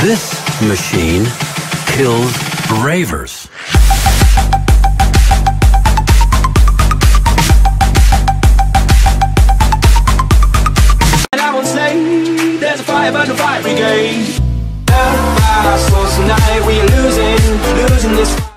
This machine kills ravers. And I won't say there's a fire but no fire brigade. Tonight we are losing this.